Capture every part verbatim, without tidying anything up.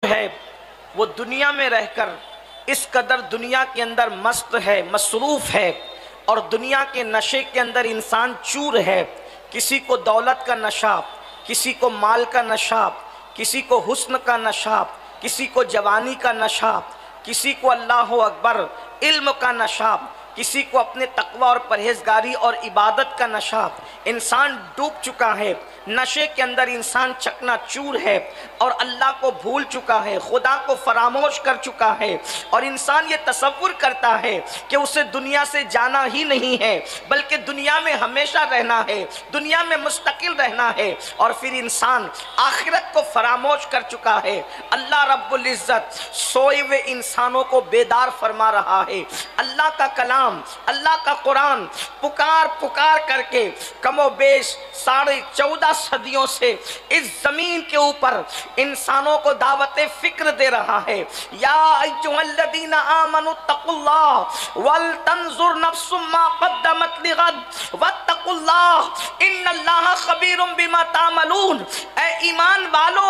ہے وہ دنیا میں رہ کر اس قدر دنیا کے اندر مست ہے، مصروف ہے، اور دنیا کے نشے کے اندر انسان چور ہے۔ کسی کو دولت کا نشہ، کسی کو مال کا نشہ، کسی کو حسن کا نشہ، کسی کو جوانی کا نشہ، کسی کو اللہ اکبر علم کا نشہ، کسی کو اپنے تقوی اور پرہیزگاری اور عبادت کا نشہ۔ انسان ڈوب چکا ہے، نشے کے اندر انسان چکنا چور ہے، اور اللہ کو بھول چکا ہے، خدا کو فراموش کر چکا ہے، اور انسان یہ تصور کرتا ہے کہ اسے دنیا سے جانا ہی نہیں ہے بلکہ دنیا میں ہمیشہ رہنا ہے، دنیا میں مستقل رہنا ہے، اور پھر انسان آخرت کو فراموش کر چکا ہے۔ اللہ رب العزت سوئے ہوئے انسانوں کو بیدار فرما رہا ہے۔ اللہ کا کلام، اللہ کا قرآن پکار پکار کر کے کم و بیش ساڑھے چودہ صدیوں سے اس زمین کے اوپر انسانوں کو دعوت فکر دے رہا ہے۔ یا ایھا الذین آمنوا اتقوا اللہ ولتنظر نفس ما قدمت لغد واتقوا اللہ ان اللہ خبیر بما تعملون۔ اے ایمان والو،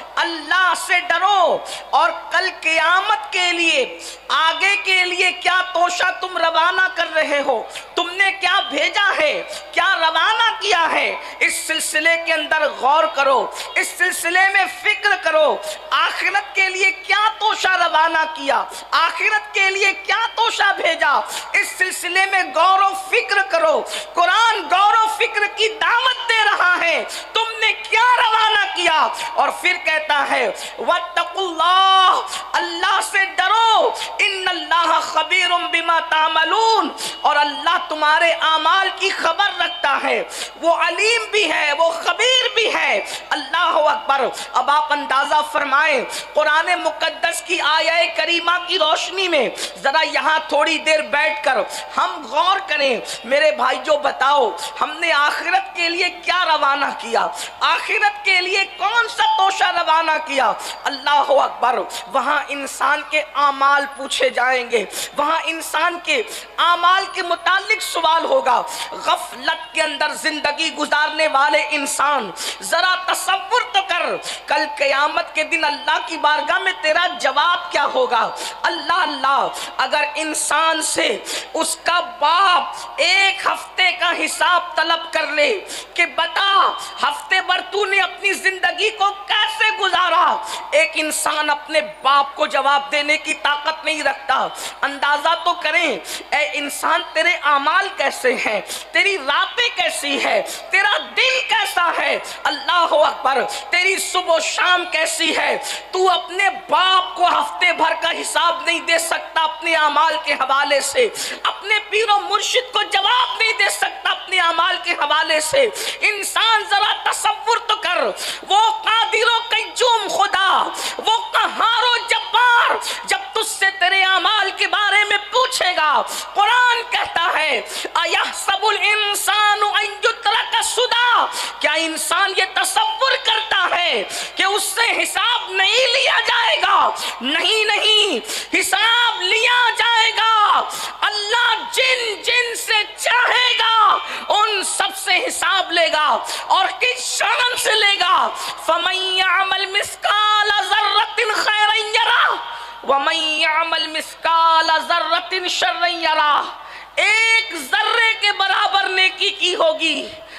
اللہ سے ڈرو اور کل قیامت کے لیے، آگے کے لیے کیا توشہ تم روانہ کر رہے ہو، تم نے کیا بھیجا ہے، کیا روانہ کیا ہے، اس سلسلے کے اندر غور کرو، اس سلسلے میں فکر کرو۔ آخرت کے لیے کیا توشہ روانہ کیا، آخرت کے لیے کیا توشہ بھیجا، اس سلسلے میں غور و فکر کرو۔ قرآن غور و فکر کی دعوت دے رہا ہے، تم نے کیا روانہ کیا، اور پھر کہتا ہے واتقوا اللہ، اللہ سے ڈرو، ان اللہ خبیر بما تعملون، اور اللہ تمہارے اعمال کی خبر رکھتا ہے، وہ علیم بھی ہے، وہ خبیر بھی ہے۔ اللہ اکبر۔ اب آپ اندازہ فرمائیں، قرآن مقدس کی آیہ کریمہ کی روشنی میں ذرا یہاں تھوڑی دیر بیٹھ کر ہم غور کریں۔ میرے بھائی جو بتاؤ، ہم نے آخرت کے لیے کیا روانہ کیا، آخرت کے لیے کون سا توشہ روانہ کیا؟ اللہ اکبر۔ وہاں انسان کے اعمال پوچھے جائیں گے، وہاں انسان کے اعمال کے متعلق سوال ہوگا۔ غفلت کے اندر زندگی گزارنے والے انسان، ذرا تصور تو کر، کل قیامت کے دن اللہ کی بارگاہ میں تیرا جواب کیا ہوگا؟ اللہ اللہ، اگر انسان سے اس کا باپ ایک ہفتے کا حساب طلب کر لے کہ بتا ہفتے بھر تو نے اپنی زندگی کو کیسے گزارا، ایک انسان اپنے باپ کو جواب دینے کی طاقت نہیں رکھتا۔ اندازہ تو کریں، اے انسان تیرے اعمال کیسے ہیں، تیری راتیں کیسی ہے، تیرا دن کیسا ہے، اللہ اکبر، تیری صبح و شام کیسی ہے۔ تو اپنے باپ کو ہفتے بھر کا حساب نہیں دے سکتا اپنے اعمال کے حوالے سے، اپنے پیر و مرشد کو جواب نہیں دے سکتا اپنے اعمال کے حوالے سے۔ انسان ذرا تصور تو کر، وہ قادر و قیوم خدا، وہ قہار و جبار، جب تجھ سے تیرے اعمال کے بارے میں پوچھے گا، قرآن کہتا ہے اَيَحْسَبُ الْإِنسَانُ أَن يُتْرَكَ سُدًى، کیا انسان یہ تصور کرتا ہے کہ اس سے حساب نہیں لیا جائے گا؟ نہیں نہیں، حساب لیا جائے گا۔ اللہ جن جن سے چاہے گا ان سب سے حساب لے گا، اور کس شان سے لے گا؟ فَمَن يَعْمَلْ مِثْقَالَ ذَرَّةٍ خَيْرًا يَرَهُ وَمَن يَعْمَلْ مِثْقَالَ ذَرَّةٍ شَرًّا يَرَهُ۔ ایک ذرے کے برابر نیکی کی ہوگی،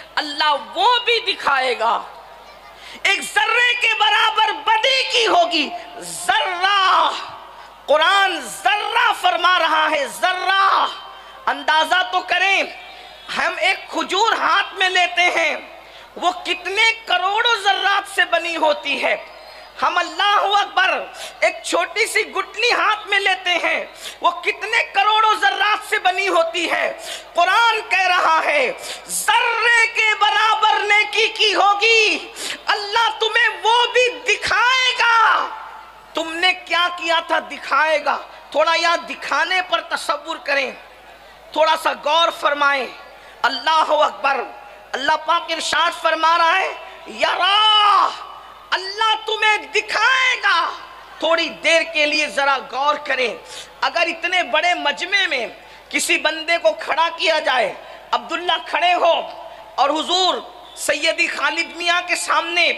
اللہ وہ بھی دکھائے گا۔ ایک ذرے کے برابر بدی کی ہوگی، ذرہ، قرآن ذرہ فرما رہا ہے، ذرہ۔ اندازہ تو کریں، ہم ایک کھجور ہاتھ میں لیتے ہیں، وہ کتنے کروڑوں ذرات سے بنی ہوتی ہے۔ ہم اللہ اکبر ایک چھوٹی سی گٹلی ہاتھ میں لیتے ہیں، وہ کتنے کروڑوں ذرات سے بنی ہوتی ہے۔ قرآن کہہ رہا ہے ذرے کے برابر نیکی کی ہوگی، اللہ تمہیں وہ بھی دکھائے گا۔ تم نے کیا کیا تھا دکھائے گا۔ تھوڑا یہاں دکھانے پر تصور کریں، تھوڑا سا غور فرمائیں۔ اللہ اکبر۔ اللہ پاک ارشاد فرما رہا ہے یرا، اللہ تمہیں دکھائے گا۔ تھوڑی دیر کے لیے ذرا غور کریں، اگر اتنے بڑے مجمع میں کسی بندے کو کھڑا کیا جائے، عبداللہ کھڑے ہو اور حضور سیدی خالد میاں کے سامنے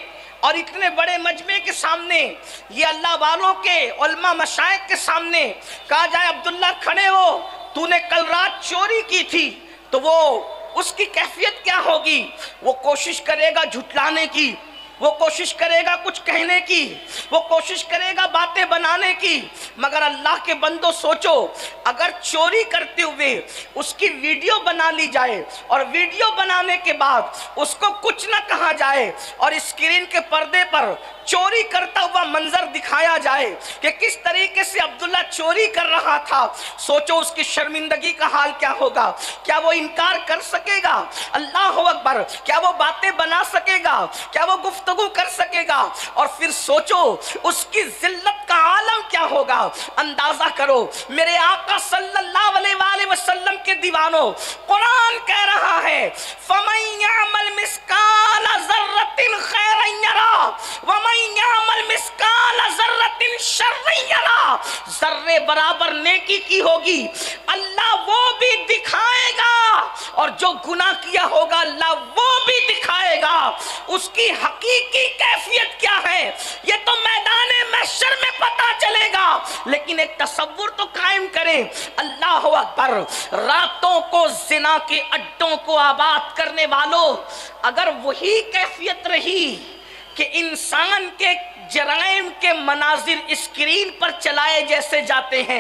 اور اتنے بڑے مجمع کے سامنے، یہ اللہ والوں کے علماء مشائخ کے سامنے کہا جائے عبداللہ کھڑے ہو، تو نے کل رات چوری کی تھی، تو وہ اس کی کیفیت کیا ہوگی؟ وہ کوشش کرے گا جھٹلانے کی، وہ کوشش کرے گا کچھ کہنے کی، وہ کوشش کرے گا باتیں بنانے کی، مگر اللہ کے بندو سوچو، اگر چوری کرتے ہوئے اس کی ویڈیو بنا لی جائے اور ویڈیو بنانے کے بعد اس کو کچھ نہ کہا جائے اور اسکرین کے پردے پر چوری کرتا ہوا منظر دکھایا جائے کہ کس طریقے سے عبداللہ چوری کر رہا تھا، سوچو اس کی شرمندگی کا حال کیا ہوگا؟ کیا وہ انکار کر سکے گا؟ اللہ اکبر! کیا وہ باتیں بنا سکے گا؟ کیا وہ گفتگو کر سکے گا؟ اور پھر سوچو اس کی ذلت کا عالم کیا ہوگا؟ اندازہ کرو میرے آقا صلی اللہ علیہ وآلہ وسلم کے دیوانوں، قرآن کہہ رہا ہے فَمَن يَعْمَلْ مِثْقَالَ ذَرَّةٍ خَيْرًا يَرَهُ وَمَن يَعْمَلْ مِثْقَالَ ذَرَّةٍ شَرًّا يَرَهُ، ذرے برابر نیکی کی ہوگی اللہ وہ بھی دکھائے گا، اور جو گناہ کیا ہوگا اللہ وہ بھی دکھائے گا۔ اس کی حقیقی کیفیت کیا ہے یہ تو میدان محشر میں پتا چلے گا، لیکن ایک تصور تو قائم کریں۔ اللہ اکبر! راتوں کو زنا کے اڈوں کو آباد کرنے والوں، اگر وہی کیفیت رہی کہ انسان کے جرائم کے مناظر اسکرین پر چلائے جیسے جاتے ہیں،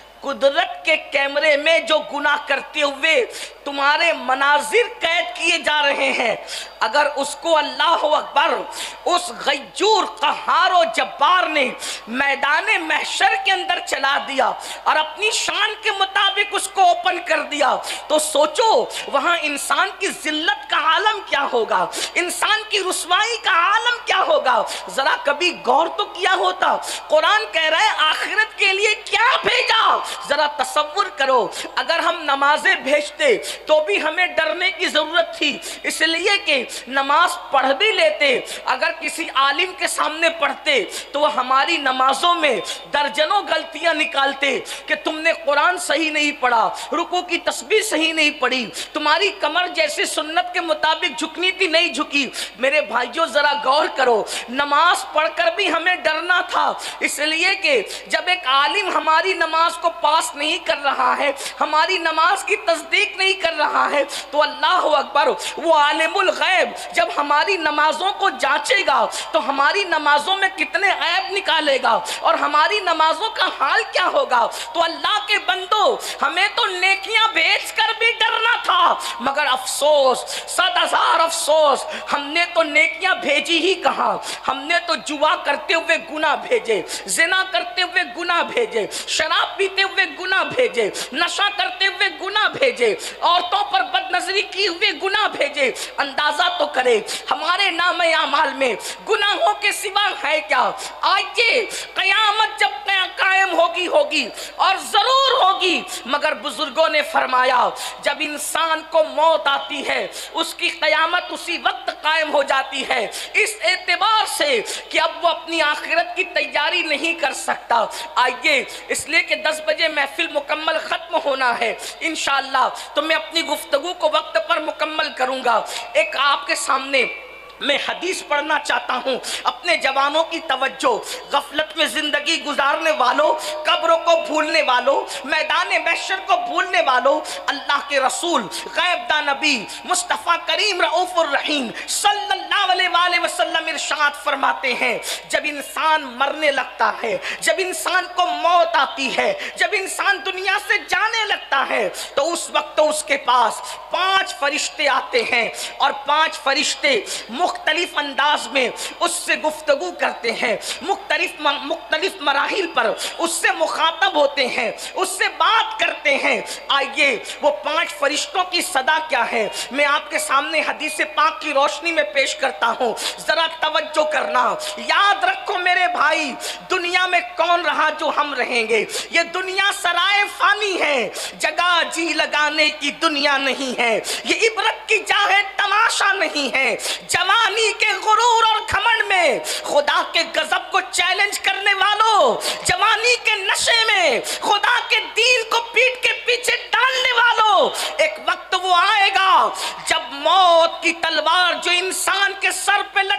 قدرت کے کیمرے میں جو گناہ کرتے ہوئے تمہارے مناظر قید کیے جا رہے ہیں، اگر اس کو اللہ اکبر اس غیور قہار و جبار نے میدان محشر کے اندر چلا دیا اور اپنی شان کے مطابق اس کو اوپن کر دیا، تو سوچو وہاں انسان کی ذلت کا عالم کیا ہوگا، انسان کی رسوائی کا عالم کیا ہوگا؟ ذرا کبھی غور تو کیا ہوتا؟ قرآن کہہ رہا ہے آخرت کے لیے کیا بھیجا؟ ذرا تصور کرو، اگر ہم نمازیں بھیجتے تو بھی ہمیں ڈرنے کی ضرورت تھی، اس لیے کہ نماز پڑھ بھی لیتے، اگر کسی عالم کے سامنے پڑھتے تو وہ ہماری نمازوں میں درجنوں غلطیاں نکالتے کہ تم نے قرآن صحیح نہیں پڑھا، رکوع کی تسبیح صحیح نہیں پڑھی، تمہاری کمر جیسے سنت کے مطابق جھکنی تھی نہیں جھکی۔ میرے بھائیوں ذرا غور کرو، نماز پڑھ کر بھی ہمیں ڈرنا تھا، اس لیے کہ جب ایک عالم ہماری نماز کو پاس نہیں کر رہا ہے، ہماری نماز کی تصدیق نہیں کر رہا ہے، تو اللہ اکبر وہ عالم الغیب جب ہماری نمازوں کو جانچے گا تو ہماری نمازوں میں کتنے عیب نکالے گا اور ہماری نمازوں کا حال کیا ہوگا؟ تو اللہ کے بندو، ہمیں تو نیکیاں بھیج کر بھی ڈرنا تھا، مگر افسوس، صد ہزار افسوس، ہم نے تو نیکیاں بھیجی ہی کہاں، ہم نے تو جوا کرتے ہوئے گناہ بھیجے، زنا کرتے ہوئے گناہ بھیجے، شراب پیتے ہوئے گناہ بھیجے، نشہ کرتے ہوئے گناہ بھیجے، عورتوں پر بد نظری کی ہوئے گناہ بھیجے۔ اندازہ تو کرے ہمارے نام اعمال میں گناہوں کے سوا ہے کیا؟ آئیے قیامت جب قائم ہوگی ہوگی اور ضرور ہوگی، مگر بزرگوں نے فرمایا جب انسان کو موت آتی ہے اس کی قیامت اسی وقت قائم ہو جاتی ہے، اس اعتبار سے کہ اب وہ اپنی آخرت کی تیاری نہیں کر سکتا۔ آئیے، اس لیے کہ دس بجے محفل مکمل ختم ہونا ہے انشاءاللہ، تو میں اپنی گفتگو کو وقت پر مکمل کروں گا۔ ایک آپ کے سامنے میں حدیث پڑھنا چاہتا ہوں، اپنے جوانوں کی توجہ، غفلت میں زندگی گزارنے والوں، قبروں کو بھولنے والوں، میدان محشر کو بھولنے والوں، اللہ کے رسول غیب دا نبی مصطفیٰ کریم رؤوف الرحیم صلی اللہ علیہ وآلہ وسلم ارشاد فرماتے ہیں جب انسان مرنے لگتا ہے، جب انسان کو موت آتی ہے، جب انسان دنیا سے جانے لگتا ہے، تو اس وقت اس کے پاس پانچ فرشتے آتے ہیں اور پانچ فرشتے مختلف انداز میں اس سے گفتگو کرتے ہیں، مختلف مختلف مراحل پر اس سے مخاطب ہوتے ہیں، اس سے بات کرتے ہیں۔ آئیے وہ پانچ فرشتوں کی صدا کیا ہے میں آپ کے سامنے حدیث پاک کی روشنی میں پیش کرتا ہوں، ذرا توجہ کرنا۔ یاد رکھو میرے بھائی، دنیا میں کون رہا جو ہم رہیں گے؟ یہ دنیا سرائے فانی ہے، جگہ جی لگانے کی دنیا نہیں ہے، یہ عبرت کی جا ہے، تماشا نہیں ہے۔ جوانی کے غرور اور گھمنڈ میں خدا کے غضب کو چیلنج کرنے والوں، جوانی کے نشے میں خدا کے دین کو پیٹ کے پیچھے ڈالنے والوں، ایک وقت وہ آئے گا جب موت کی تلوار جو انسان کے سر پہ لٹک رہی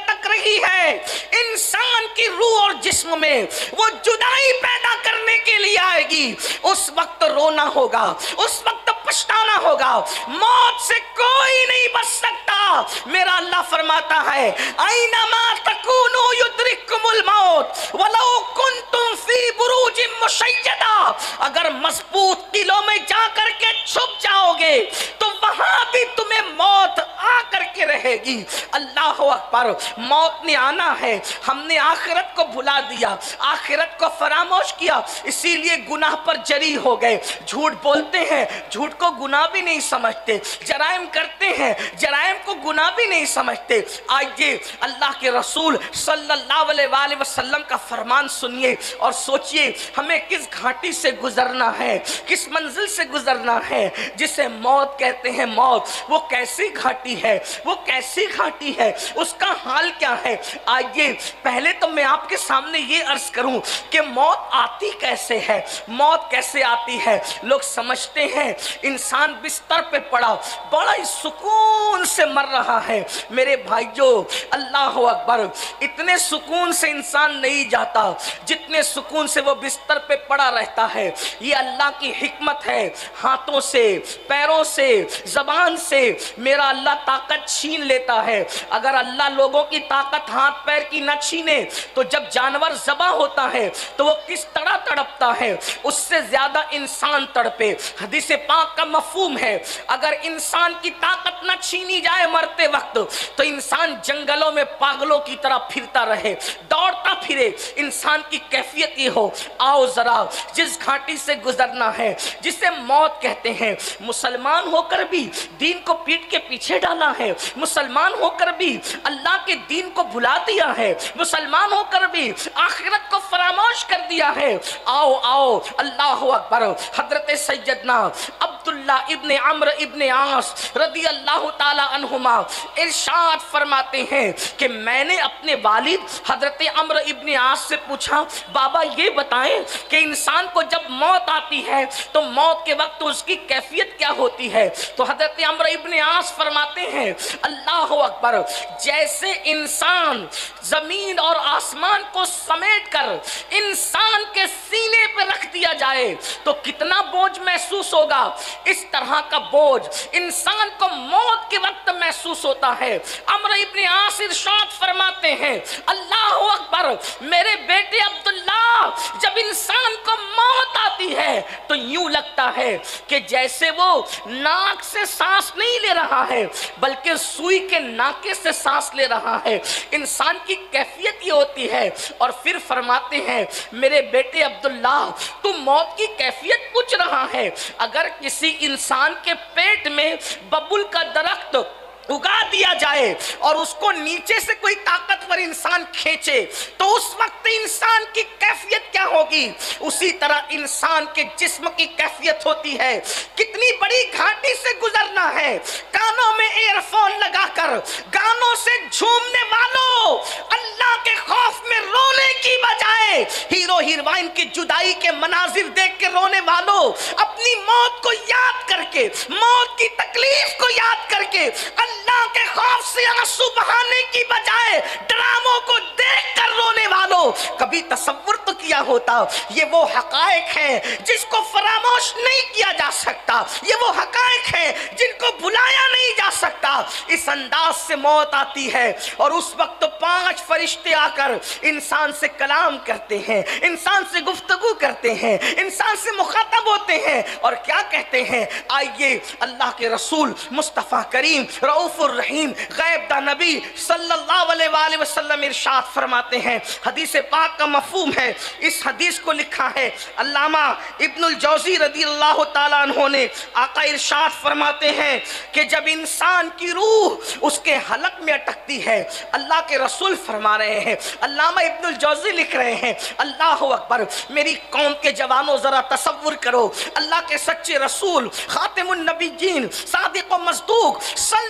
رہی ہے، انسان کی روح اور جسم میں وہ جدائی پیدا کرنے کے لیے آئے گی، اس وقت رونا ہوگا، اس وقت پچھتانا ہوگا، موت سے کوئی نہیں بچ سکتا۔ میرا اللہ فرماتا ہے اینما تکونوا یدرککم الموت ولو کنتم فی بروج مشیدہ، اگر مضبوط قلعوں میں جا کر کے چھپ جاؤ گے تو وہاں بھی تمہیں موت آ کر کے رہے گی۔ اللہ اکبر، موت نے آنا ہے، ہم نے آخرت کو بھلا دیا، آخرت کو فراموش کیا، اسی لیے گناہ پر جری ہو گئے، جھوٹ بولتے ہیں، جھوٹ کو گناہ بھی نہیں سمجھتے، جرائم کرتے ہیں، جرائم کو گناہ بھی نہیں سمجھتے۔ آئیے اللہ کے رسول صلی اللہ علیہ وآلہ وسلم کا فرمان سنیے اور سوچئے ہمیں کس گھاٹی سے گزرنا ہے، کس منزل سے گزرنا ہے جسے موت کہتے ہیں۔ موت وہ کیسی گھاٹی ہے، وہ کیسی گھاٹی ہے، اس کا حال کیا ہے؟ آئیے پہلے تو میں آپ کے سامنے یہ عرض کروں کہ موت آتی کیسے ہے، موت کیسے آتی ہے۔ لوگ سمجھتے ہیں انسان بستر پہ پڑا بڑا ہی سکون سے مر رہا ہے، میرے بھائیو اللہ اکبر، اتنے سکون سے انسان نہیں جاتا جتنے سکون سے وہ بستر پہ پڑا رہتا ہے۔ یہ اللہ کی حکمت ہے، ہاتھوں سے، پیروں سے، زبان سے میرا اللہ طاقت چھین لیتا ہے۔ اگر اللہ لوگوں کی طاقت ہاتھ پیر کی نہ چھینے تو جب جانور ذبح ہوتا ہے تو وہ کس طرح تڑپتا ہے، اس سے زیادہ انسان تڑپے۔ حدیث پاک کا مفہوم ہے اگر انسان کی طاقت نہ چھینی جائے مرتے وقت تو انسان جنگلوں میں پاگلوں کی طرح پھرتا رہے، دوڑتا پھرے، انسان کی کیفیت یہ ہو۔ آؤ ذرا جس گھاٹی سے گزرنا ہے جسے موت کہتے ہیں، مسلمان ہو کر بھی دین کو پیٹ کے پیچھے ڈالا ہے، مسلمان ہو کر بھی اللہ کے دین کو بھلا دیا ہے، مسلمان ہو کر بھی آخرت کو فراموش کر دیا ہے۔ آؤ آؤ اللہ اکبر، حضرت سیدنا عبداللہ ابن عمرو ابن عاص رضی اللہ تعالی عنہما ارشاد فرماتے ہیں کہ میں نے اپنے والد حضرت عمرو ابن عاص سے پوچھا، بابا یہ بتائیں کہ انسان کو جب موت آتی ہے تو موت کے وقت اس کی کیفیت کیا ہوتی ہے؟ تو حضرت عمرو ابن عاص فرماتے ہیں اللہ اکبر، جیسے انسان زمین اور آسمان کو سمیٹ کر انسان کے سینے پہ رکھ دیا جائے تو کتنا بوجھ محسوس ہوگا، اس طرح کا بوجھ انسان کو موت کے وقت محسوس ہوتا ہے۔ عمرو ابن عاص ارشاد فرماتے ہیں اللہ اکبر، میرے بیٹے عبداللہ، جب انسان کو موت آتی ہے تو یوں لگتا ہے کہ جیسے وہ ناک سے سانس نہیں لے رہا ہے بلکہ سوئی کے ناکے سے سانس لے رہا ہے، انسان کی کیفیت یہ ہوتی ہے۔ اور پھر فرماتے ہیں میرے بیٹے عبداللہ، تو موت کی کیفیت پوچھ رہا ہے، اگر کسی انسان کے پیٹ میں ببول کا درخت اگا دیا جائے اور اس کو نیچے سے کوئی طاقتور انسان کھینچے تو اس وقت انسان کی کیفیت کیا ہوگی؟ اسی طرح انسان کے جسم کی کیفیت ہوتی ہے۔ کتنی بڑی گھاٹی سے گزرنا ہے، کانوں میں ایئر فون لگا کر گانوں سے جھومنے والوں، اللہ کے خوف میں رونے کی بجائے ہیرو ہیروئن کی جدائی کے مناظر دیکھ کے رونے والوں، اپنی موت کو یاد کر کے، موت کی تکلیف کو یاد کر کے اللہ کے خوف سے آنسو بہانے کی بجائے ڈراموں کو دیکھ کر رونے والوں، کبھی تصور تو کیا ہوتا یہ وہ حقائق ہیں جس کو فراموش نہیں کیا جا سکتا، یہ وہ حقائق ہیں جن کو بھلایا نہیں جا سکتا۔ اس انداز سے موت آتی ہے اور اس وقت پانچ فرشتے آ کر انسان سے کلام کرتے ہیں، انسان سے گفتگو کرتے ہیں، انسان سے مخاطب ہوتے ہیں اور کیا کہتے ہیں؟ آئیے اللہ کے رسول مصطفیٰ کریم رؤوف الرحیم غیب دا نبی صلی اللہ علیہ وآلہ وسلم ارشاد فرماتے ہیں، حدیث پاک کا مفہوم ہے، اس حدیث کو لکھا ہے علامہ ابن الجوزی رضی اللہ تعالیٰ عنہ نے۔ آقا ارشاد فرماتے ہیں کہ جب انسان کی روح اس کے حلق میں اٹکتی ہے، اللہ کے رسول فرما رہے ہیں، علامہ ابن الجوزی لکھ رہے ہیں، اللہ اکبر، میری قوم کے جوانوں ذرا تصور کرو، اللہ کے سچے رسول خاتم النبیین صادق و مصدوق صلی اللہ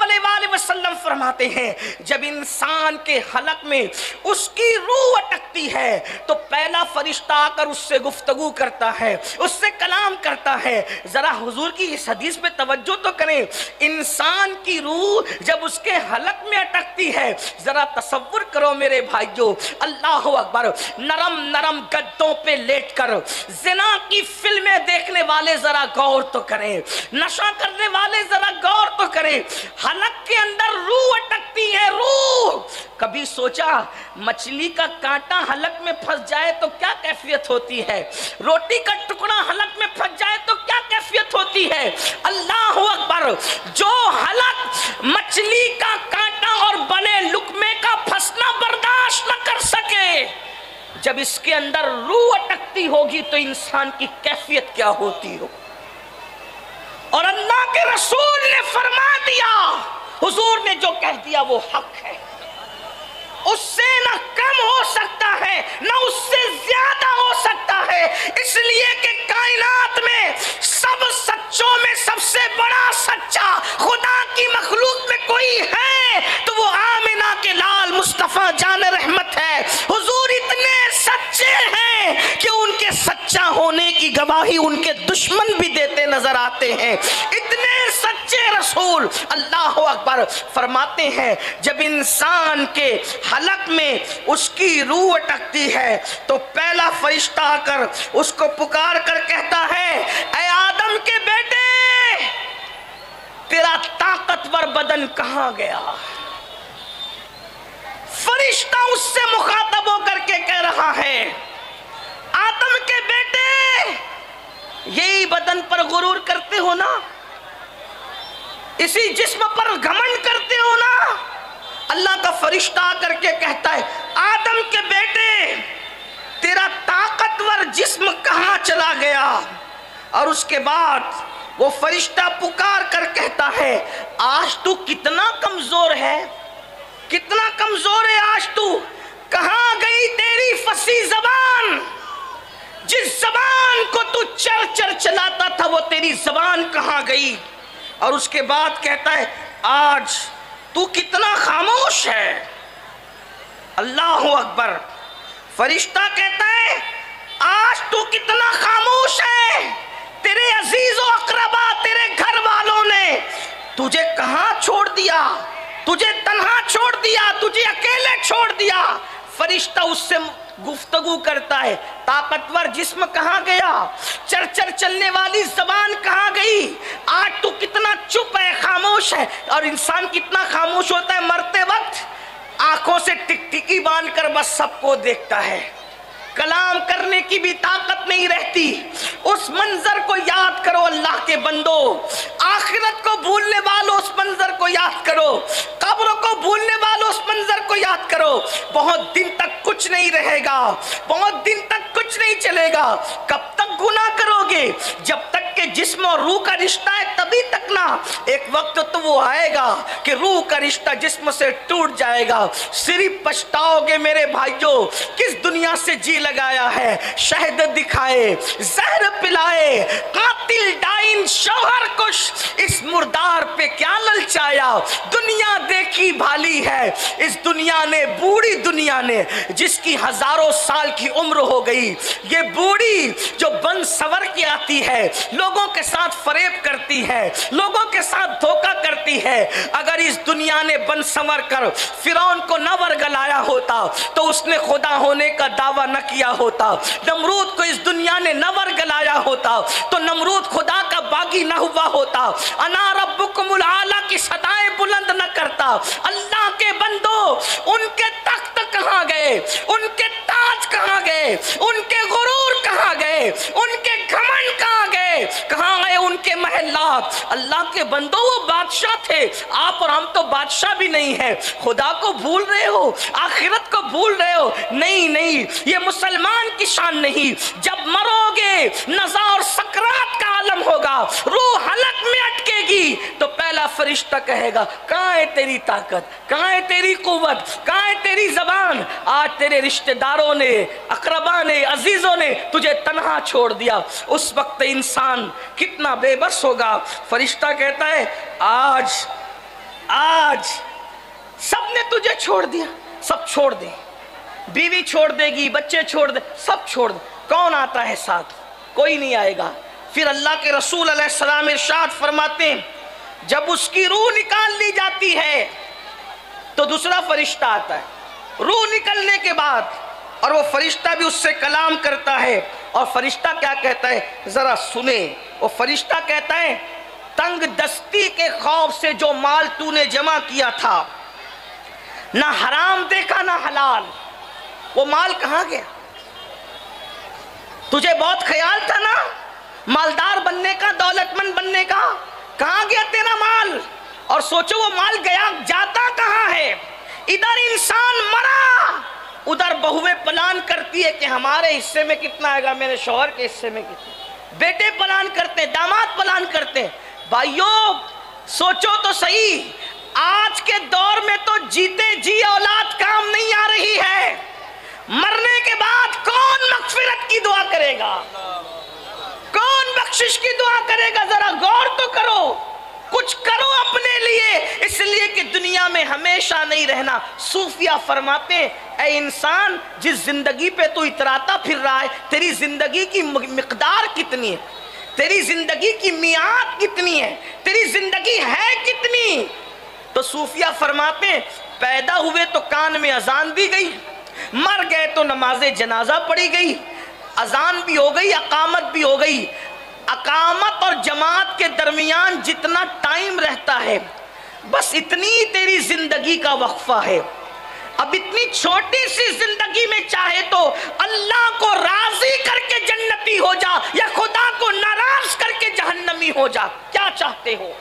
علیہ وآلہ وسلم فرماتے ہیں جب انسان کے حلق میں اس کی روح اٹکتی ہے تو پہلا فرشتہ آ کر اس سے گفتگو کرتا ہے، اس سے کلام کرتا ہے۔ ذرا حضور کی اس حدیث پہ توجہ تو کریں، انسان کی روح جب اس کے حلق میں اٹکتی ہے، ذرا تصور کرو میرے بھائیو، اللہ اکبر، نرم نرم گدوں پہ لیٹ کر زنا کی فلمیں دیکھنے والے ذرا غور تو کریں، نشہ کرنے والے ذرا غور تو کریں، حلق کے اندر روح اٹکتی ہے، روح۔ کبھی سوچا مچھلی کا کانٹا حلق میں پھنس جائے تو کیا کیفیت ہوتی ہے؟ روٹی کا ٹکڑا حلق میں پھنس جائے تو کیا کیفیت ہوتی ہے؟ اللہ اکبر، جو حلق مچھلی کا کانٹا اور بنے لقمے کا پھنسنا برداشت نہ کر سکے، جب اس کے اندر روح اٹکتی ہوگی تو انسان کی کیفیت کیا ہوتی ہو؟ اور اللہ کے رسول نے فرما دیا، حضور نے جو کہہ دیا وہ حق ہے، اس سے نہ کم ہو سکتا ہے نہ اس سے زیادہ ہو سکتا ہے، اس لیے کہ کائنات میں سب سچوں میں سب سے بڑا سچا خدا کی مخلوق میں کوئی ہے تو وہ آمنہ کے لال مصطفیٰ جان رحمت ہے۔ حضور اتنے سچے ہیں کہ ان کے سچا ہونے کی گواہی ان کے دشمن بھی دیتے نظر آتے ہیں، اتنے سچے رسول۔ اللہ اکبر، فرماتے ہیں جب انسان کے حلق میں اس کی روح اٹکتی ہے تو پہلا فرشتہ آ کر اس کو پکار کر کہتا ہے، اے آدم کے بیٹے، تیرا طاقتور بدن کہاں گیا؟ فرشتہ اس سے مخاطب ہو کر کے کہہ رہا ہے، آدم کے بیٹے، یہی بدن پر غرور کرتے ہو نا، اسی جسم پر گھمنڈ کرتے ہو نا؟ اللہ کا فرشتہ آ کر کے کہتا ہے، آدم کے بیٹے، تیرا طاقتور جسم کہاں چلا گیا؟ اور اس کے بعد وہ فرشتہ پکار کر کہتا ہے، آج تو کتنا کمزور ہے، کتنا کمزور ہے آج تو، کہاں گئی تیری فصیح زبان؟ جس زبان کو تو چر چر چلاتا تھا وہ تیری زبان کہاں گئی؟ اور اس کے بعد کہتا ہے، آج تو کتنا خاموش ہے۔ اللہ اکبر، فرشتہ کہتا ہے، آج تو کتنا خاموش ہے، تیرے عزیز و اقربا، تیرے گھر والوں نے تجھے کہاں چھوڑ دیا؟ تجھے تنہا چھوڑ دیا، تجھے اکیلے چھوڑ دیا۔ فرشتہ اس سے گفتگو کرتا ہے، طاقتور جسم کہاں گیا؟ چر چر چلنے والی زبان کہاں گئی؟ آج تو کتنا چپ ہے، خاموش ہے۔ اور انسان کتنا خاموش ہوتا ہے مرتے وقت؟ آنکھوں سے ٹک ٹکی باندھ کر بس سب کو دیکھتا ہے، کلام کرنے کی بھی طاقت نہیں رہتی۔ اس منظر کو یاد کرو اللہ کے بندو، آخرت کو بھولنے والوں اس منظر کو یاد کرو، قبر کو بھولنے والوں اس منظر کو یاد کرو۔ بہت دن تک کچھ نہیں رہے گا، بہت دن تک کچھ نہیں چلے گا۔ کب تک گناہ کرو گے؟ جب تک کہ جسم اور روح کا رشتہ ہے تبھی تک نہ، ایک وقت تو وہ آئے گا کہ روح کا رشتہ جسم سے ٹوٹ جائے گا، صرف پچھتاؤ گے میرے بھائیوں، کس دنیا سے جی لگایا ہے، شہد دکھائے، زہر پلائے، قاتل ڈائن شوہر کش، اس مردار پہ کیا للچایا؟ دنیا دیکھی بھالی ہے، اس دنیا نے، بوڑھی دنیا نے، جس کی ہزاروں سال کی عمر ہو گئی، یہ بوڑھی جو بن سور کی آتی ہے، لوگوں کے ساتھ فریب کرتی ہے، لوگوں کے ساتھ دھوکہ کرتی ہے، اگر اس دنیا نے بن سور کر فرعون کو نہ ورگلایا ہوتا تو اس نے خدا ہونے کا دعویٰ نہ کیا ہوتا، نمرود کو اس دنیا نے نہ ورگلایا ہوتا تو نمرود خدا کا باغی نہ ہوا ہوتا، انا ربکم العالی کی صدائیں بلند نہ کرتا۔ اللہ کے بندو، ان کے تخت کہاں گئے؟ ان کے تاج کہاں گئے؟ ان کے غرور کہاں گئے؟ ان کے گھمنڈ کہاں گئے؟ کہاں گئے ان کے محلات؟ اللہ کے بندو، وہ بادشاہ تھے، آپ اور ہم تو بادشاہ بھی نہیں ہیں۔ خدا کو بھول رہے ہو، آخرت کو بھول رہے ہو؟ نہیں نہیں، یہ مسلمان کی شان نہیں۔ جب مرو گے نزا اور سکرات کا عالم ہوگا، روح حلق میں اٹکے گی تو پہلا فرشتہ کہے گا، کہاں ہے تیری طاقت، کہاں ہے تیری قوت، کہاں ہے تیری زبان؟ آج تیرے رشتہ داروں نے، اقربا نے، عزیزوں نے تجھے تنہا چھوڑ دیا۔ اس وقت انسان کتنا بے بس ہوگا۔ فرشتہ کہتا ہے، آج آج سب نے تجھے چھوڑ دیا، سب چھوڑ دیں، بیوی چھوڑ دے گی، بچے چھوڑ دے، سب چھوڑ دیں، کون آتا ہے ساتھ؟ کوئی نہیں آئے گا۔ پھر اللہ کے رسول علیہ السلام ارشاد فرماتے ہیں جب اس کی روح نکال لی جاتی ہے تو دوسرا فرشتہ آتا ہے روح نکلنے کے بعد، اور وہ فرشتہ بھی اس سے کلام کرتا ہے، اور فرشتہ کیا کہتا ہے ذرا سنیں۔ وہ فرشتہ کہتا ہے تنگ دستی کے خوف سے جو مال تو نے جمع کیا تھا، نہ حرام دیکھا نہ حلال، وہ مال کہاں گیا؟ تجھے بہت خیال تھا نا مالدار بننے کا، دولت مند بننے کا، کہاں گیا تیرا مال؟ اور سوچو وہ مال گیا جاتا کہاں ہے؟ ادھر انسان مرا، ادھر بہویں پلان کرتی ہے کہ ہمارے حصے میں کتنا آئے گا، میرے شوہر کے حصے میں کتنا، بیٹے پلان کرتے، داماد پلان کرتے۔ بھائیوں سوچو تو صحیح، آج کے دور میں تو جیتے جی اولاد کام نہیں آ رہی ہے، مرنے کے بعد کون مغفرت کی دعا کرے گا، کون بخشش کی دعا کرے گا؟ ذرا غور تو کرو، کچھ کرو اپنے لیے، اس لیے کہ دنیا میں ہمیشہ نہیں رہنا۔ صوفیہ فرماتے ہیں اے انسان جس زندگی پہ تو اتراتا پھر رہا ہے، تیری زندگی کی مقدار کتنی ہے، تیری زندگی کی میعاد کتنی ہے، تیری زندگی ہے کتنی؟ تو صوفیہ فرماتے ہیں پیدا ہوئے تو کان میں اذان دی گئی، مر گئے تو نماز جنازہ پڑھی گئی، اذان بھی ہو گئی، اقامت بھی ہو گئی، اقامت اور جماعت کے درمیان جتنا ٹائم رہتا ہے بس اتنی تیری زندگی کا وقفہ ہے۔ اب اتنی چھوٹی سی زندگی میں چاہے تو اللہ کو راضی کر کے جنتی ہو جا یا خدا کو ناراض کر کے جہنمی ہو جا، کیا چاہتے ہو؟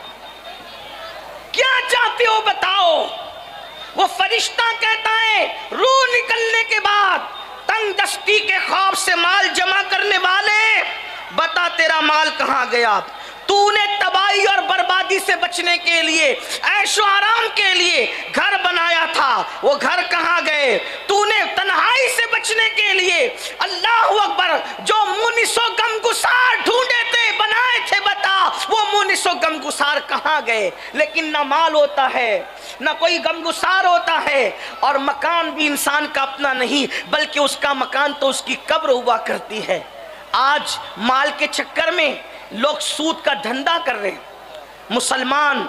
کیا چاہتے ہو بتاؤ؟ وہ فرشتہ کہتا ہے روح نکلنے کے بعد تنگ دستی کے خوف سے مال جمع کرنے والے بتا تیرا مال کہاں گیا؟ تو نے تباہی اور بربادی سے بچنے کے لیے، عیش و آرام کے لیے گھر بنایا تھا، وہ گھر کہاں گئے؟ تو نے تنہائی سے بچنے کے لیے اللہ اکبر جو مونس و غم گسار ڈھونڈے تھے بنائے تھے، بتا وہ مونس و غم گسار کہاں گئے؟ لیکن نہ مال ہوتا ہے نہ کوئی غم گسار ہوتا ہے، اور مکان بھی انسان کا اپنا نہیں بلکہ اس کا مکان تو اس کی قبر ہوا کرتی ہے۔ آج مال کے چکر میں لوگ سود کا دھندا کر رہے ہیں، مسلمان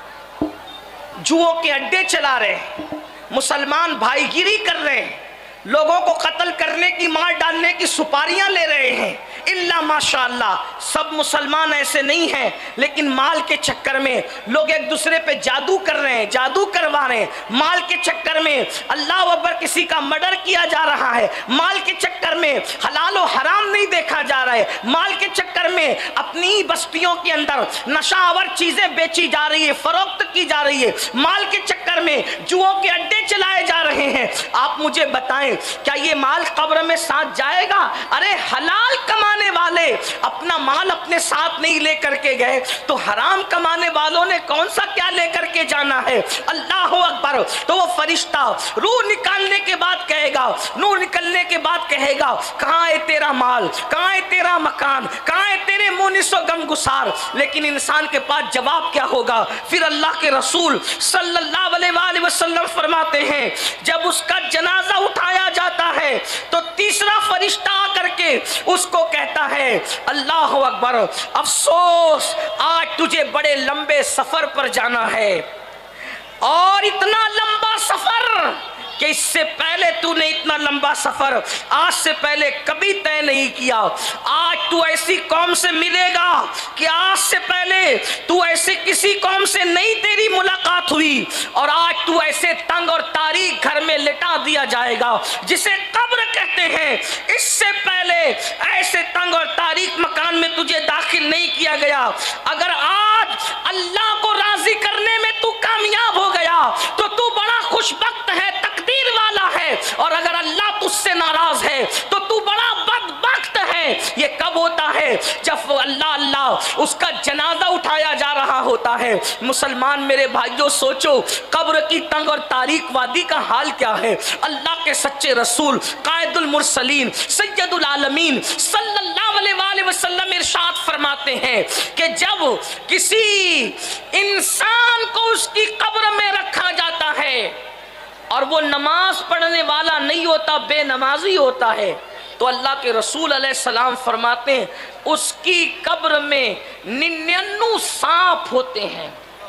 جوؤ کے اڈے چلا رہے ہیں، مسلمان بھائی گیری کر رہے ہیں، لوگوں کو قتل کرنے کی، مار ڈالنے کی سپاریاں لے رہے ہیں۔ اللہ ماشاءاللہ سب مسلمان ایسے نہیں ہیں، لیکن مال کے چکر میں لوگ ایک دوسرے پہ جادو کر رہے ہیں، جادو کروا رہے ہیں، مال کے چکر میں اللہ اکبر کسی کا مرڈر کیا جا رہا ہے، مال کے چکر میں حلال و حرام نہیں دیکھا جا رہا ہے، مال کے چکر میں اپنی بستیوں کے اندر نشہ آور چیزیں بیچی جا رہی ہے، فروخت کی جا رہی ہے، مال کے چکر میں جوؤں کے اڈے چلائے جا رہے ہیں۔ آپ مجھے بتائیں کیا یہ مال قبر میں ساتھ جائے گا؟ ارے حلال کمانے والے اپنا مال اپنے ساتھ نہیں لے کر کے گئے تو حرام کمانے والوں نے کون سا کیا لے کر کے جانا ہے؟ اللہ اکبر۔ تو وہ فرشتہ روح نکالنے کے بعد کہے گا، روح نکلنے کے بعد کہے گا کہاں ہے تیرا مال، کہاں ہے تیرا مکان، کہاں ہے تیرے مونس و غم گسار؟ لیکن انسان کے پاس جواب کیا ہوگا؟ پھر اللہ کے رسول صلی اللہ علیہ وآلہ وسلم فرماتے ہیں جب اس کا جنازہ اٹھایا جاتا ہے تو تیسرا فرشتہ آ کر کے اس کو کہتا ہے اللہ اکبر، افسوس آج تجھے بڑے لمبے سفر پر جانا ہے، اور اتنا لمبا سفر کہ اس سے پہلے تو نے اتنا لمبا سفر آج سے پہلے کبھی طے نہیں کیا۔ آج تو ایسی قوم سے ملے گا کہ آج سے پہلے تو ایسے کسی قوم سے نہیں تیری ملاقات ہوئی، اور آج تو ایسے تنگ اور تاریک گھر میں لٹا دیا جائے گا جسے قبر کہتے ہیں، اس سے پہلے ایسے تنگ اور تاریک مکان میں تجھے داخل نہیں کیا گیا۔ اگر آج اللہ کو راضی کرنے میں تو کامیاب ہو گیا تو تو بڑا خوش بخت ہے، تقدیر والا ہے، اور اگر اللہ تجھ سے ناراض ہے تو تو بڑا بدبخت ہے۔ یہ کب ہوتا ہے؟ جب اللہ اللہ اس کا جنازہ اٹھایا جا رہا ہوتا ہے۔ مسلمان میرے بھائیوں سوچو قبر کی تنگ اور تاریک وادی کا حال کیا ہے۔ اللہ کے سچے رسول قائد المرسلین سید العالمین صلی اللہ علیہ وآلہ وسلم ارشاد فرماتے ہیں کہ جب کسی انسان کو اس کی قبر میں رکھا جاتا ہے اور وہ نماز پڑھنے والا نہیں ہوتا، بے نمازی ہوتا ہے، تو اللہ کے رسول علیہ السلام فرماتے ہیں اس کی قبر میں ننانوے سانپ ہوتے ہیں۔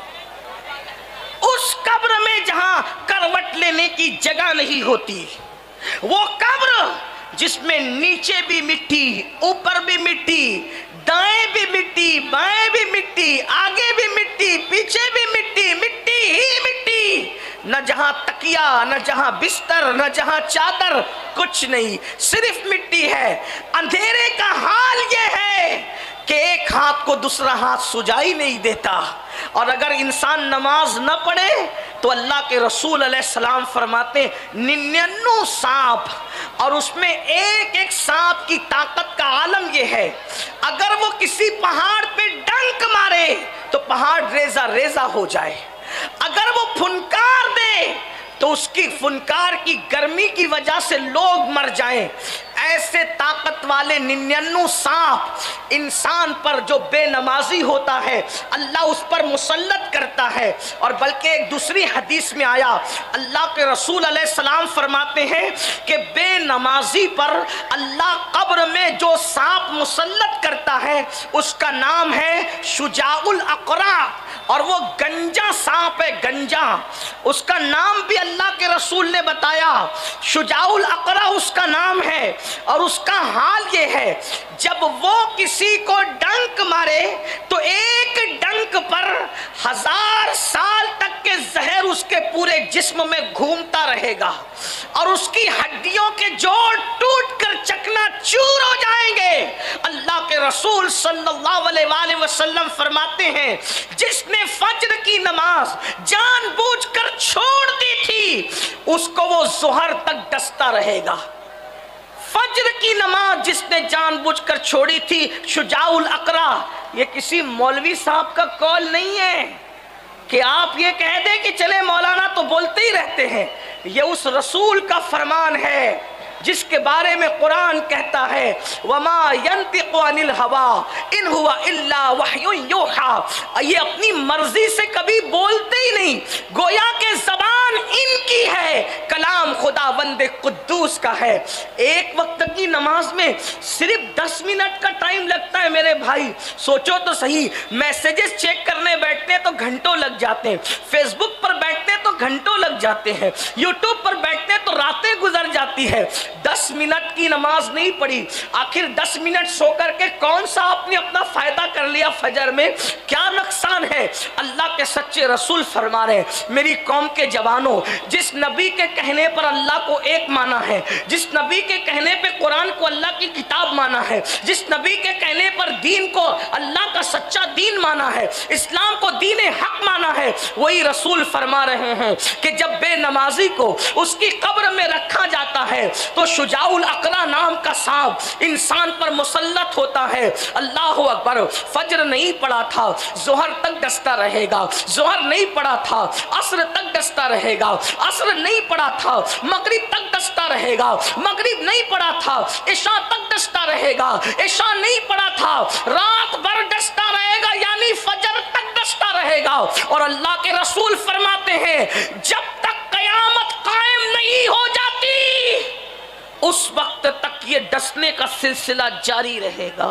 اس قبر میں جہاں کروٹ لینے کی جگہ نہیں ہوتی، وہ قبر جس میں نیچے بھی مٹی، اوپر بھی مٹی، دائیں بھی مٹی، بائیں بھی مٹی، آگے بھی مٹی، پیچھے بھی مٹی، مٹی ہی مٹی، نہ جہاں تکیہ، نہ جہاں بستر، نہ جہاں چادر، کچھ نہیں، صرف مٹی ہے۔ اندھیرے کا حال یہ ہے کہ ایک ہاتھ کو دوسرا ہاتھ سجائی نہیں دیتا، اور اگر انسان نماز نہ پڑھے تو اللہ کے رسول علیہ السلام فرماتے ہیں ننانوے سانپ، اور اس میں ایک ایک سانپ کی طاقت کا عالم یہ ہے اگر وہ کسی پہاڑ پہ ڈنک مارے تو پہاڑ ریزہ ریزہ ہو جائے، اگر وہ پھنکار دے تو اس کی فنکار کی گرمی کی وجہ سے لوگ مر جائیں۔ ایسے طاقت والے ننانوے سانپ انسان پر جو بے نمازی ہوتا ہے اللہ اس پر مسلط کرتا ہے۔ اور بلکہ ایک دوسری حدیث میں آیا اللہ کے رسول علیہ السلام فرماتے ہیں کہ بے نمازی پر اللہ قبر میں جو سانپ مسلط کرتا ہے اس کا نام ہے شجاع الاقرع، اور وہ گنجا سانپ ہے، گنجا، اس کا نام بھی اللہ کے رسول نے بتایا، شجاع الاقرع اس کا نام ہے، اور اس کا حال یہ ہے جب وہ کسی کو ڈنک مارے تو ایک ڈنک پر ہزار سال تک کے زہر اس کے پورے جسم میں گھومتا رہے گا، اور اس کی ہڈیوں کے جوڑ ٹوٹ کر چکنا چور ہو جائیں گے۔ اللہ کے رسول صلی اللہ علیہ وآلہ وسلم فرماتے ہیں جس نے فجر کی نماز جان بوجھ کر چھوڑ دی تھی اس کو وہ ظہر تک ڈستا رہے گا۔ فجر کی نماز جس نے جان بوجھ کر چھوڑی تھی، شجاع الاقرع، یہ کسی مولوی صاحب کا قول نہیں ہے کہ آپ یہ کہہ دیں کہ چلے مولانا تو بولتے ہی رہتے ہیں، یہ اس رسول کا فرمان ہے جس کے بارے میں قرآن کہتا ہے وَمَا يَنْتِقُ عَنِ الْهَوَىٰ إِنْ هُوَ إِلَّا وَحْيٌ يُوحَىٰ، یہ اپنی مرضی سے کبھی بولتے ہی نہیں، گویا کہ زبان ان کی ہے، کلام خداوند قدوس کا ہے۔ ایک وقت کی نماز میں صرف دس منٹ کا ٹائم لگتا ہے میرے بھائی، سوچو تو صحیح، میسیجز چیک کرنے بیٹھتے ہیں تو گھنٹوں لگ جاتے ہیں، فیس بک پر بیٹھتے ہیں تو گھنٹوں لگ جاتے ہیں، یوٹیوب پر بیٹھتے ہیں تو راتیں گزر جاتی ہے۔ دس منٹ کی نماز نہیں پڑھی، آخر دس منٹ سو کر کے کون سا آپ نے اپنا فائدہ کر لیا فجر میں، کیا نقصان ہے؟ اللہ کے سچے رسول فرما رہے ہیں میری قوم کے جوانوں، جس نبی کے کہنے پر اللہ کو ایک مانا ہے، جس نبی کے کہنے پہ قرآن کو اللہ کی کتاب مانا ہے، جس نبی کے کہنے پر دین کو اللہ کا سچا دین مانا ہے، اسلام کو دین حق مانا ہے، وہی رسول فرما رہے ہیں کہ جب بے نمازی کو اس کی قبر میں رکھا جاتا ہے تو شجاع الاقرع نام کا سانپ انسان پر مسلط ہوتا ہے۔ اللہ اکبر، فجر نہیں پڑا تھا ظہر تک ڈستا رہے گا، ظہر نہیں پڑا تھا عصر تک ڈستا رہے گا، عصر نہیں پڑا تھا مغرب تک ڈستا رہے گا، مغرب نہیں پڑا تھا عشاء تک ڈستا رہے گا، عشاء نہیں پڑا تھا رات بھر ڈستا رہے گا، یعنی فجر تک ڈستا رہے گا۔ اور اللہ کے رسول فرماتے ہیں جب تک قیامت قائم نہیں ہو جاتی اس وقت تک یہ ڈسنے کا سلسلہ جاری رہے گا۔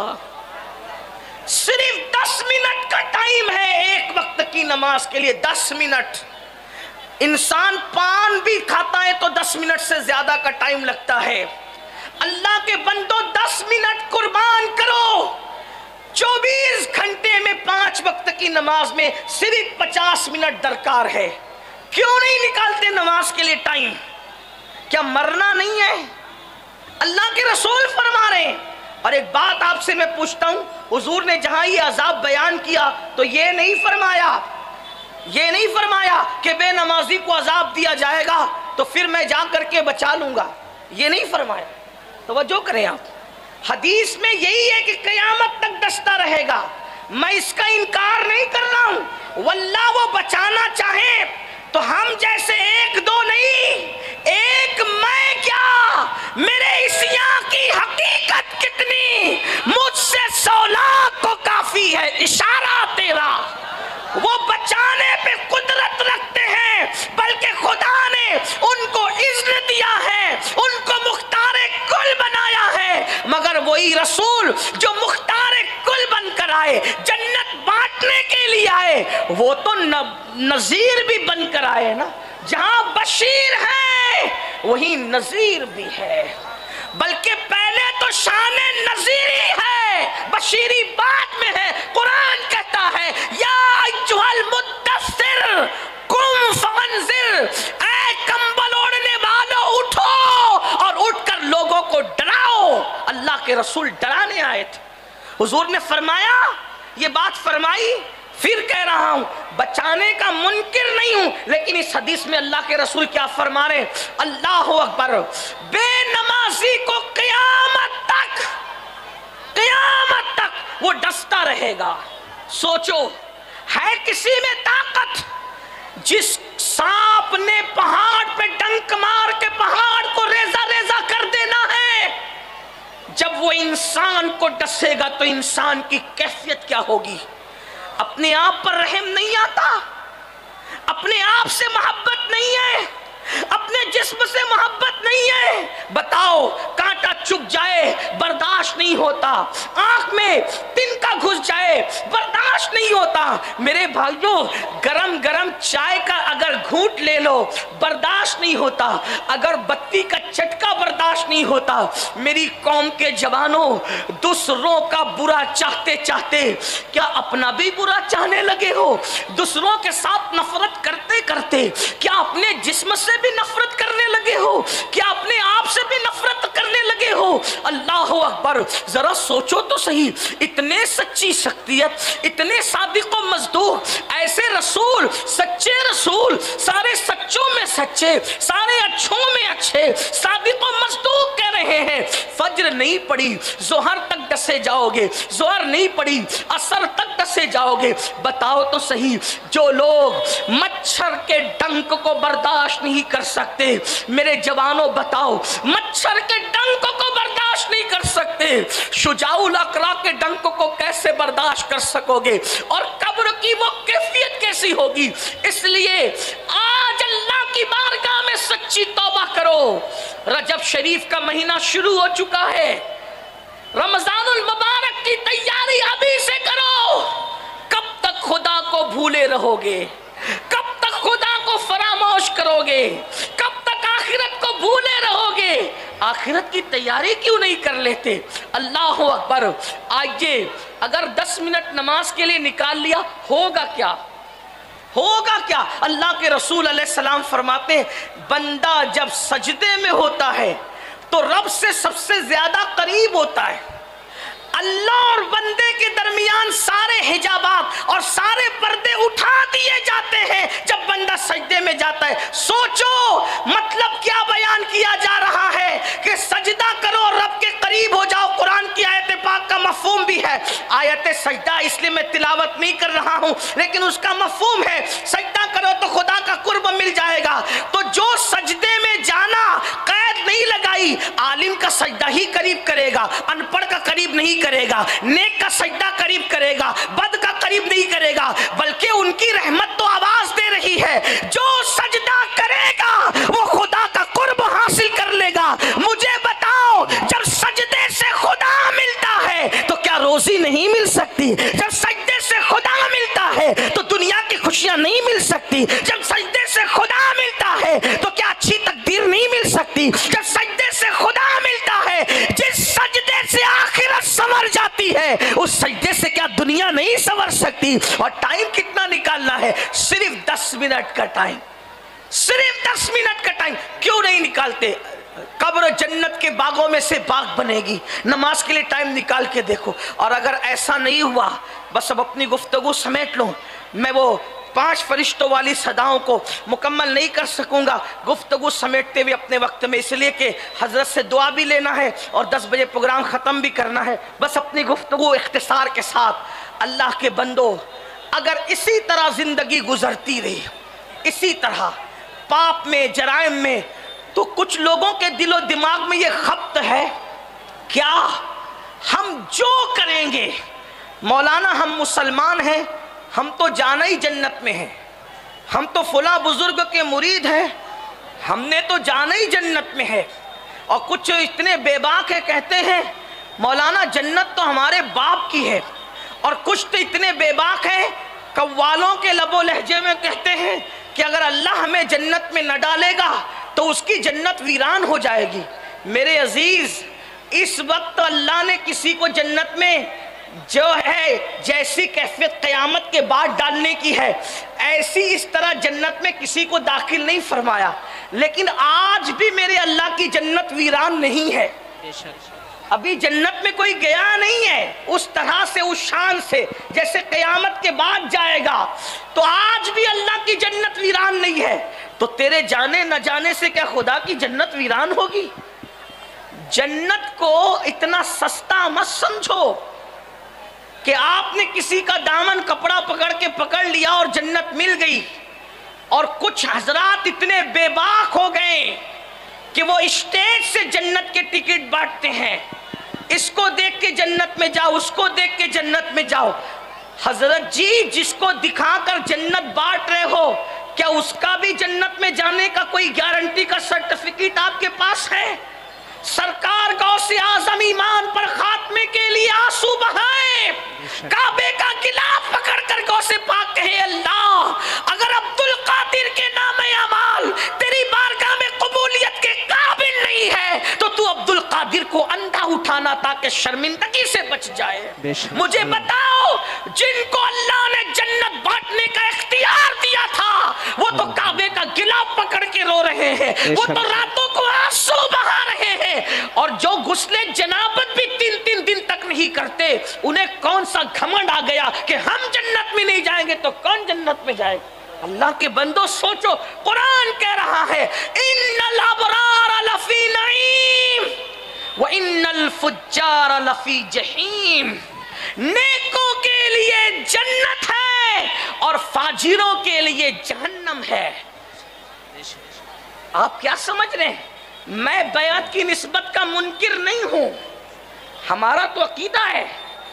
صرف دس منٹ کا ٹائم ہے ایک وقت کی نماز کے لیے، دس منٹ۔ انسان پان بھی کھاتا ہے تو دس منٹ سے زیادہ کا ٹائم لگتا ہے۔ اللہ کے بندو دس منٹ قربان کرو، چوبیس گھنٹے میں پانچ وقت کی نماز میں صرف پچاس منٹ درکار ہے، کیوں نہیں نکالتے نماز کے لیے ٹائم؟ کیا مرنا نہیں ہے؟ اللہ کے رسول فرما رہے ہیں۔ اور ایک بات آپ سے میں پوچھتا ہوں، حضور نے جہاں یہ عذاب بیان کیا تو یہ نہیں فرمایا یہ نہیں فرمایا کہ بے نمازی کو عذاب دیا جائے گا تو پھر میں جا کر کے بچا لوں گا، یہ نہیں فرمایا۔ توجہ کریں آپ، حدیث میں یہی ہے کہ قیامت تک ڈستا رہے گا، میں اس کا انکار نہیں کر رہا ہوں، واللہ وہ بچانا چاہے تو ہم جیسے ایک دو نہیں، ایک میں کیا، میرے اس یہاں کی حقیقت کتنی، مجھ سے سو لاکھ کو کافی ہے اشارہ تیرا۔ وہ بچانے پہ قدرت رکھتے ہیں، بلکہ خدا نے ان کو عزت دیا ہے، ان کو مختار کل بنایا ہے، مگر وہی رسول جو مختار کل بن کر آئے، جنت بانٹنے کے لیے آئے، وہ تو نذیر بھی بن کر آئے نا۔ جہاں بشیر ہے وہی نذیر بھی ہے، بلکہ پہلے تو شان نذیری ہے، بشیری بعد میں ہے۔ قرآن کہتا ہے یا ایھا المدثر قم فانذر، اے کمبل اوڑھنے والو اٹھو اور اٹھ کر لوگوں کو ڈراؤ۔ اللہ کے رسول ڈرانے آئے تھے۔ حضور نے فرمایا، یہ بات فرمائی، پھر کہہ رہا ہوں بچانے کا منکر نہیں ہوں، لیکن اس حدیث میں اللہ کے رسول کیا فرما رہے ہیں؟ اللہ اکبر، بے نمازی کو قیامت تک قیامت تک وہ ڈستا رہے گا۔ سوچو، ہے کسی میں طاقت؟ جس سانپ نے پہاڑ پہ ڈنک مار کے پہاڑ کو ریزہ ریزہ کر دینا ہے، جب وہ انسان کو ڈسے گا تو انسان کی کیفیت کیا ہوگی؟ اپنے آپ پر رحم نہیں آتا، اپنے آپ سے محبت نہیں ہے، اپنے جسم سے محبت نہیں ہے، بتاؤ کانٹا چبھ جائے برداشت نہیں ہوتا، آنکھ میں تنکا گھس جائے برداشت نہیں ہوتا۔ میرے بھائیوں، گرم گرم چائے کا اگر گھونٹ لے لو برداشت نہیں ہوتا، اگر بتی کا چٹکا برداشت نہیں ہوتا۔ میری قوم کے جوانوں، دوسروں کا برا چاہتے چاہتے کیا اپنا بھی برا چاہنے لگے ہو؟ دوسروں کے ساتھ نفرت کرتے کرتے کیا اپنے جسم سے بھی نفرت کرنے لگے ہو؟ کیا اپنے آپ سے بھی نفرت کرنے لگے ہو؟ اللہ اکبر، ذرا سوچو تو صحیح، اتنے سچی شخصیت، اتنے صادق و مصدوق، ایسے رسول، سچے رسول، سارے سچوں میں سچے، سارے اچھوں میں اچھے، صادق و مصدوق کہہ رہے ہیں فجر نہیں پڑی ظہر تک ڈسے جاؤ گے، ظہر نہیں پڑی عصر تک ڈسے جاؤ گے۔ بتاؤ تو صحیح، جو لوگ مچھر کے ڈنک کو برداشت نہیں کر سکتے، میرے جوانوں بتاؤ مچھر کے ڈنک کو برداشت نہیں کر سکتے، شجاع الاقرا کے ڈنک کو کیسے برداشت کر سکو گے؟ اور قبر کی وہ کیفیت کیسی ہوگی؟ اس لیے آج اللہ کی بارگاہ میں سچی توبہ کرو۔ رجب شریف کا مہینہ شروع ہو چکا ہے، رمضان المبارک کی تیاری ابھی سے کرو۔ کب تک خدا کو بھولے رہو گے؟ کب تک خدا کو فراموش کرو گے؟ کب تک آخرت کو بھولے رہو گے؟ آخرت کی تیاری کیوں نہیں کر لیتے؟ اللہ اکبر۔ آئیے، اگر دس منٹ نماز کے لیے نکال لیا ہوگا کیا؟ ہوگا کیا؟ اللہ کے رسول علیہ السلام فرماتے ہیں بندہ جب سجدے میں ہوتا ہے تو رب سے سب سے زیادہ قریب ہوتا ہے۔ اللہ اور بندے کے درمیان سارے حجابات اور سارے پردے اٹھا دیے جاتے ہیں جب بندہ سجدے میں جاتا ہے۔ سوچو مطلب کیا بیان کیا جا رہا ہے کہ سجدہ کرو اور رب کے قریب ہو جاؤ۔ قرآن کی آیت پاک کا مفہوم بھی ہے، آیت سجدہ اس لیے میں تلاوت نہیں کر رہا ہوں لیکن اس کا مفہوم ہے سجدہ کرو تو خدا کا قرب مل جائے گا۔ تو جو سجدے میں جانا قید نہیں لگائی، عالم کا سجدہ ہی قریب کرے گا، ان پڑھ کا قریب نہیں کرے گا، نیک کا سجدہ قریب کرے گا، بد کا قریب نہیں کرے گا، بلکہ ان کی رحمت تو آواز دے رہی ہے جو سجدہ کرے گا وہ خدا کا قرب حاصل کر لے گا۔ مجھے بتاؤ جب سجدے سے خدا ملتا ہے تو کیا روزی نہیں مل سکتی؟ جب سجدے سے خدا ملتا ہے تو دنیا کی خوشیاں نہیں مل سکتی؟ جب سجدے سے خدا ملتا ہے تو کیا اچھی تقدیر نہیں مل سکتی؟ جب سجدے سے خدا ملتا ہے، جس سجدے سے آخرت سنور جاتی ہے اس سجدے سے کیا دنیا نہیں سنور سکتی؟ اور ٹائم کتنا نکالنا ہے؟ صرف دس منٹ کا ٹائم، صرف دس منٹ کا ٹائم کیوں نہیں نکالتے؟ قبر جنت کے باغوں میں سے باغ بنے گی، نماز کے لیے ٹائم نکال کے دیکھو۔ اور اگر ایسا نہیں ہوا، بس اب اپنی گفتگو سمیٹ لوں، میں وہ پانچ فرشتوں والی صداؤں کو مکمل نہیں کر سکوں گا گفتگو سمیٹتے ہوئے اپنے وقت میں، اس لیے کہ حضرت سے دعا بھی لینا ہے اور دس بجے پروگرام ختم بھی کرنا ہے۔ بس اپنی گفتگو اختصار کے ساتھ، اللہ کے بندو، اگر اسی طرح زندگی گزرتی رہی، اسی طرح پاپ میں، جرائم میں، تو کچھ لوگوں کے دل و دماغ میں یہ خبط ہے، کیا ہم جو کریں گے مولانا ہم مسلمان ہیں، ہم تو جانا ہی جنت میں ہیں، ہم تو فلاں بزرگ کے مرید ہیں، ہم نے تو جانا ہی جنت میں ہے۔ اور کچھ اتنے بے باک ہے، کہتے ہیں مولانا جنت تو ہمارے باپ کی ہے، اور کچھ تو اتنے بے باک ہیں قوالوں کے لب و لہجے میں کہتے ہیں کہ اگر اللہ ہمیں جنت میں نہ ڈالے گا تو اس کی جنت ویران ہو جائے گی۔ میرے عزیز، اس وقت اللہ نے کسی کو جنت میں جو ہے جیسی کیفیت قیامت کے بعد ڈالنے کی ہے، ایسی اس طرح جنت میں کسی کو داخل نہیں فرمایا، لیکن آج بھی میرے اللہ کی جنت ویران نہیں ہے۔ ابھی جنت میں کوئی گیا نہیں ہے اس طرح سے، اس شان سے جیسے قیامت کے بعد جائے گا، تو آج بھی اللہ کی جنت ویران نہیں ہے۔ تو تیرے جانے نہ جانے سے کیا خدا کی جنت ویران ہوگی؟ جنت کو اتنا سستا مت سمجھو کہ آپ نے کسی کا دامن کپڑا پکڑ کے پکڑ لیا اور جنت مل گئی۔ اور کچھ حضرات اتنے بے باک ہو گئے کہ وہ اسٹیج سے جنت کے ٹکٹ بانٹتے ہیں، اس کو دیکھ کے جنت میں جاؤ، اس کو دیکھ کے جنت میں جاؤ۔ حضرت جی، جس کو دکھا کر جنت بانٹ رہے ہو، کیا اس کا بھی جنت میں جانے کا کوئی گارنٹی کا سرٹیفکیٹ آپ کے پاس ہے؟ سرکار غوث اعظم ایمان پر خاتمے کے لیے آنسو بہائے، کعبے کا غلاف پکڑ کر غوث پاک کہے اللہ اگر عبدالقادر کے نام اعمال تیری بارگاہ میں قبولیت کے قابل نہیں ہے تو تو عبدالقادر کو اندھا اٹھانا تاکہ شرمندگی سے بچ جائے۔ مجھے بتاؤ، جن کو اللہ نے جنت بانٹنے کا اختیار دیا تھا وہ تو کعبے کا غلاف پکڑ کے رو رہے ہیں، وہ تو راتوں کو آنسو بہا رہے ہیں، اور جو غسل جنابت بھی تین تین دن تک نہیں کرتے، انہیں کون سا گھمنڈ آ گیا کہ ہم جنت میں نہیں جائیں گے تو کون جنت میں جائے گا؟ اللہ کے بندو سوچو، قرآن کہہ رہا ہے ان الابرار لفی نعیم وان الفجار لفی جہیم، نیکوں کے لیے جنت ہے اور فاجروں کے لیے جہنم ہے۔ آپ کیا سمجھ رہے ہیں؟ میں بیعت کی نسبت کا منکر نہیں ہوں، ہمارا تو عقیدہ ہے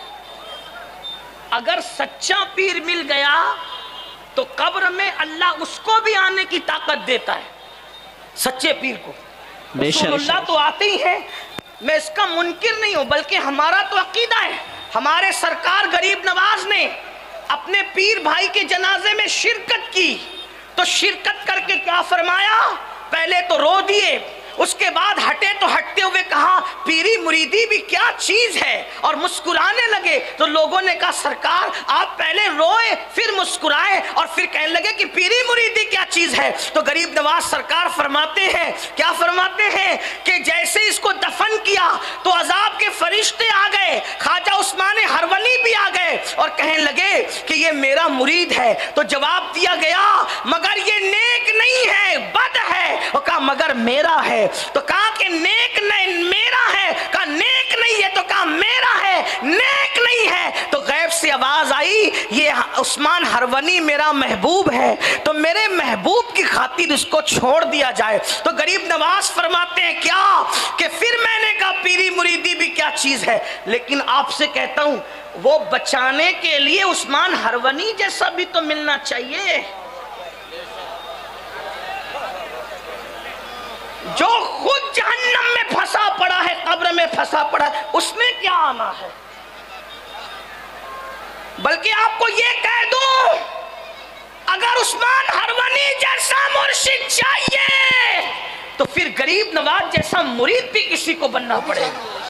اگر سچا پیر مل گیا تو قبر میں اللہ اس کو بھی آنے کی طاقت دیتا ہے، سچے پیر کو۔ رسول اللہ تو آتے ہی ہیں، میں اس کا منکر نہیں ہوں، بلکہ ہمارا تو عقیدہ ہے۔ ہمارے سرکار غریب نواز نے اپنے پیر بھائی کے جنازے میں شرکت کی تو شرکت کر کے کیا فرمایا؟ پہلے تو رو دیے، اس کے بعد ہٹے تو ہٹتے ہوئے کہا پیری مریدی بھی کیا چیز ہے، اور مسکرانے لگے تو لوگوں نے کہا سرکار آپ پہلے روئے پھر مسکرائے اور پھر کہنے لگے کہ پیری مریدی کیا چیز ہے۔ تو غریب نواز سرکار فرماتے ہیں، کیا فرماتے ہیں کہ جیسے اس کو دفن کیا تو عذاب کے فرشتے آ گئے، خواجہ عثمان ہرونی بھی آ گئے اور کہنے لگے کہ یہ میرا مرید ہے۔ تو جواب دیا گیا مگر یہ نیک نہیں ہے، بد ہے۔ وہ کہا مگر میرا ہے، تو کہا کہ نیک نہیں میرا ہے، کہا نیک نہیں ہے، تو کہا میرا ہے، نیک نہیں ہے۔ تو غیب سے آواز آئی یہ عثمان ہرونی میرا محبوب ہے تو میرے محبوب کی خاطر اس کو چھوڑ دیا جائے۔ تو غریب نواز فرماتے ہیں کیا کہ پھر میں نے کہا پیری مریدی بھی کیا چیز ہے، لیکن آپ سے کہتا ہوں وہ بچانے کے لیے عثمان ہرونی جیسا بھی تو ملنا چاہیے، جو خود جہنم میں پھنسا پڑا ہے، قبر میں پھنسا پڑا ہے، اس نے کیا آنا ہے؟ بلکہ آپ کو یہ کہہ دوں اگر عثمان ہرونی جیسا مرشد چاہیے تو پھر غریب نواز جیسا مرید بھی کسی کو بننا پڑے گا۔